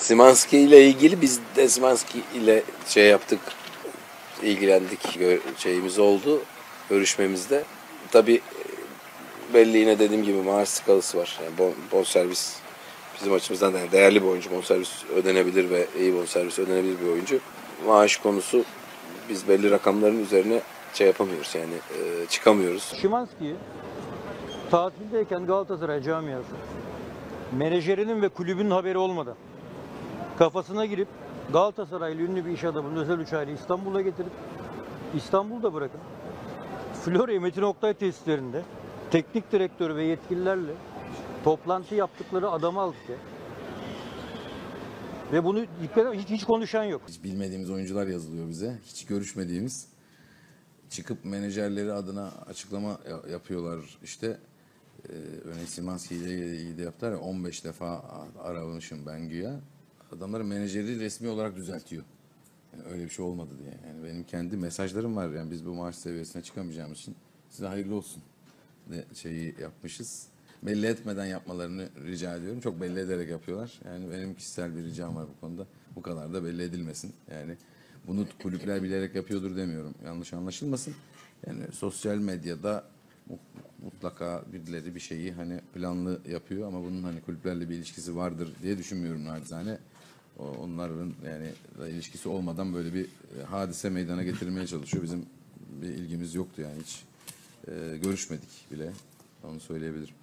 Szymański ile ilgili biz de Szymański ile şey yaptık, ilgilendik, şeyimiz oldu görüşmemizde. Tabii belli, yine dediğim gibi maaş skalısı var. Yani bonservis bizim açımızdan da değerli bir oyuncu. Bonservis ödenebilir ve iyi bonservis ödenebilir bir oyuncu. Maaş konusu, biz belli rakamların üzerine şey yapamıyoruz yani, çıkamıyoruz. Szymański tatildeyken Galatasaray camiası menajerinin ve kulübünün haberi olmadan kafasına girip Galatasaraylı ünlü bir iş adamının özel uçağıyla İstanbul'a getirip İstanbul'da bırakın Florya Metin Oktay tesislerinde teknik direktörü ve yetkililerle toplantı yaptıkları adamı aldık ya. Ve bunu hiç konuşan yok. Hiç bilmediğimiz oyuncular yazılıyor bize. Hiç görüşmediğimiz. Çıkıp menajerleri adına açıklama yapıyorlar işte. Örneğin Szymański ile iyi de yaptılar ya, 15 defa aramışım ben güya. Adamların menajeri resmi olarak düzeltiyor. Yani öyle bir şey olmadı diye. Yani benim kendi mesajlarım var. Yani biz bu maaş seviyesine çıkamayacağımız için size hayırlı olsun de şeyi yapmışız. Belli etmeden yapmalarını rica ediyorum. Çok belli ederek yapıyorlar. Yani benim kişisel bir ricam var bu konuda. Bu kadar da belli edilmesin. Yani bunu kulüpler bilerek yapıyordur demiyorum. Yanlış anlaşılmasın. Yani sosyal medyada mutlaka birileri bir şeyi hani planlı yapıyor ama bunun hani kulüplerle bir ilişkisi vardır diye düşünmüyorum naçizane. Onların yani ilişkisi olmadan böyle bir hadise meydana getirilmeye çalışıyor. Bizim bir ilgimiz yoktu yani, hiç görüşmedik bile, onu söyleyebilirim.